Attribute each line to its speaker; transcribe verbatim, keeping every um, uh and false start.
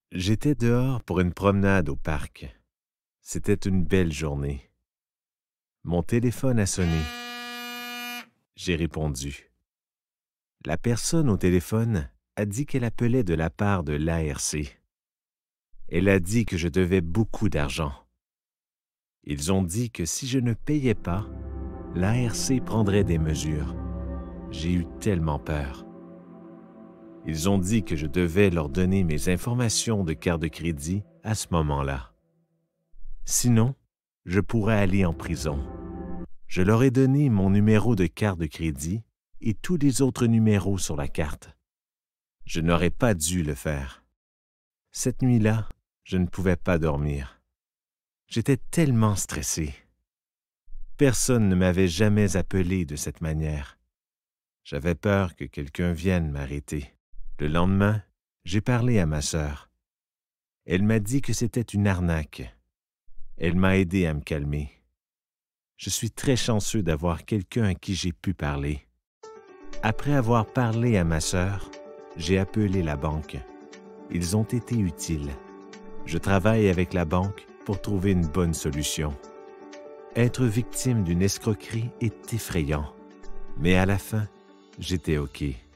Speaker 1: J'étais dehors pour une promenade au parc. C'était une belle journée. Mon téléphone a sonné. J'ai répondu. La personne au téléphone a dit qu'elle appelait de la part de l'A R C. Elle a dit que je devais beaucoup d'argent. Ils ont dit que si je ne payais pas, l'A R C prendrait des mesures. J'ai eu tellement peur. Ils ont dit que je devais leur donner mes informations de carte de crédit à ce moment-là. Sinon, je pourrais aller en prison. Je leur ai donné mon numéro de carte de crédit et tous les autres numéros sur la carte. Je n'aurais pas dû le faire. Cette nuit-là, je ne pouvais pas dormir. J'étais tellement stressé. Personne ne m'avait jamais appelé de cette manière. J'avais peur que quelqu'un vienne m'arrêter. Le lendemain, j'ai parlé à ma sœur. Elle m'a dit que c'était une arnaque. Elle m'a aidé à me calmer. Je suis très chanceux d'avoir quelqu'un à qui j'ai pu parler. Après avoir parlé à ma sœur, j'ai appelé la banque. Ils ont été utiles. Je travaille avec la banque pour trouver une bonne solution. Être victime d'une escroquerie est effrayant, mais à la fin, j'étais OK.